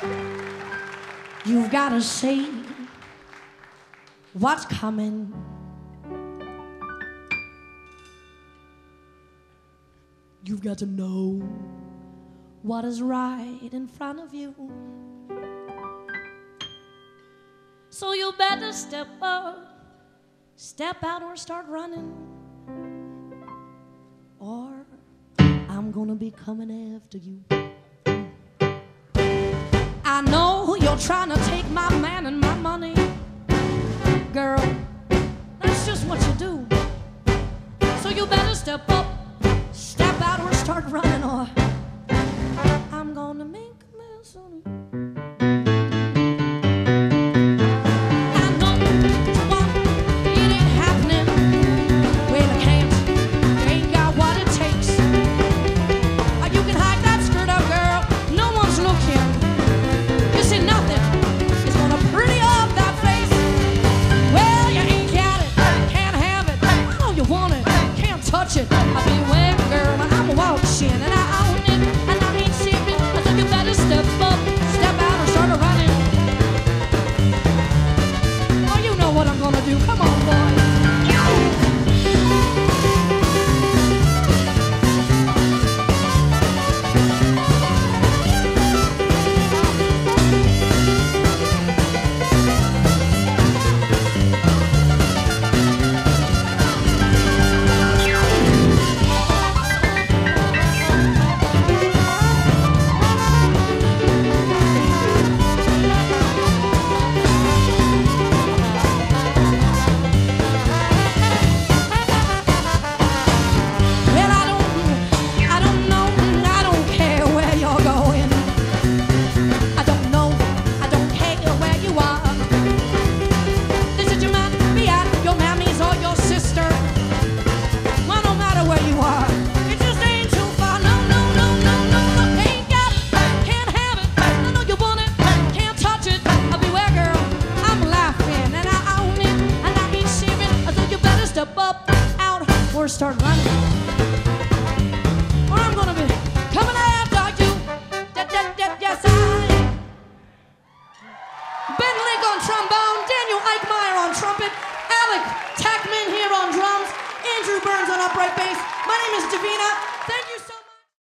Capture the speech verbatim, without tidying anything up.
You've got to say what's coming. You've got to know what is right in front of you. So you better step up, step out or start running, or I'm gonna be coming after you. I know you're trying to take my man and my money. Girl, that's just what you do. So you better step up, step out or start running, or I'm gonna make a mess of you. It. I'll be wet, girl, I'm watching, and I own it, and I ain't shipping. I think you better step up, step out, and start running. Oh, you know what I'm gonna do. Come on, boy. Or start running, or I'm gonna be coming after you. Da, da, da, yes, I. Ben Link on trombone, Daniel Eichmeyer on trumpet, Alec Tackman here on drums, Andrew Burns on upright bass. My name is Davina. Thank